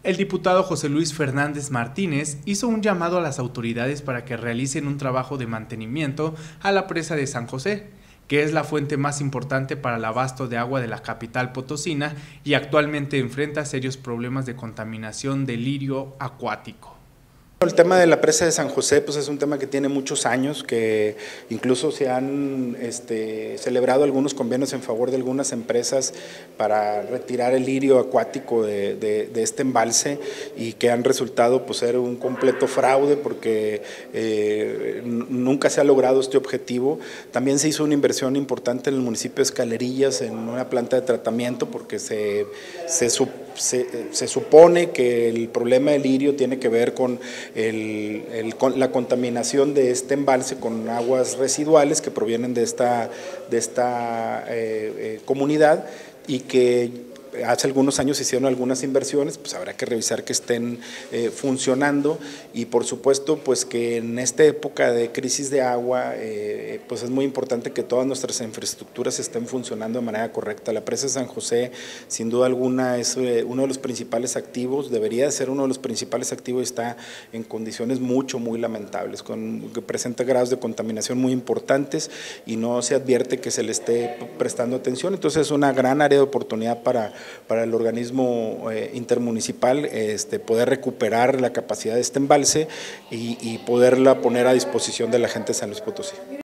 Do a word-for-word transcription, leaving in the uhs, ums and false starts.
El diputado José Luis Fernández Martínez hizo un llamado a las autoridades para que realicen un trabajo de mantenimiento a la presa de San José, que es la fuente más importante para el abasto de agua de la capital potosina y actualmente enfrenta serios problemas de contaminación de lirio acuático. El tema de la presa de San José pues es un tema que tiene muchos años, que incluso se han este, celebrado algunos convenios en favor de algunas empresas para retirar el lirio acuático de, de, de este embalse, y que han resultado pues, ser un completo fraude porque eh, nunca se ha logrado este objetivo. También se hizo una inversión importante en el municipio de Escalerillas en una planta de tratamiento porque se, se, se, se supone que el problema del lirio tiene que ver con El, el, la contaminación de este embalse con aguas residuales que provienen de esta, de esta eh, eh, comunidad, y que hace algunos años se hicieron algunas inversiones, pues habrá que revisar que estén eh, funcionando, y por supuesto pues que en esta época de crisis de agua eh, pues es muy importante que todas nuestras infraestructuras estén funcionando de manera correcta. La presa de San José sin duda alguna es eh, uno de los principales activos, debería ser uno de los principales activos, y está en condiciones mucho muy lamentables, con, que presenta grados de contaminación muy importantes y no se advierte que se le esté prestando atención. Entonces es una gran área de oportunidad para para el organismo eh, intermunicipal este, poder recuperar la capacidad de este embalse y, y poderla poner a disposición de la gente de San Luis Potosí.